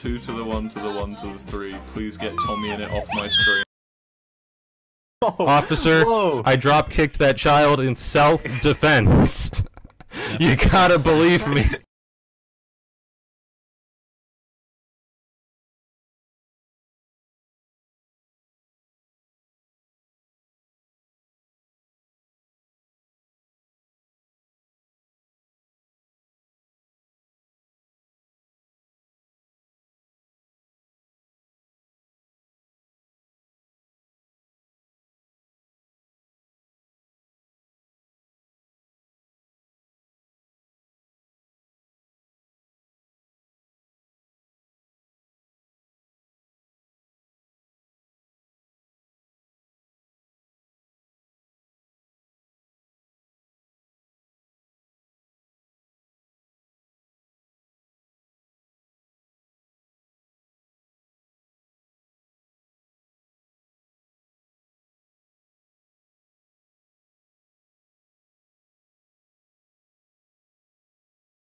2 to the 1 to the 1 to the 3. Please get Tommy in it off my screen. Officer, Whoa. I drop kicked that child in self-defense. You gotta believe me.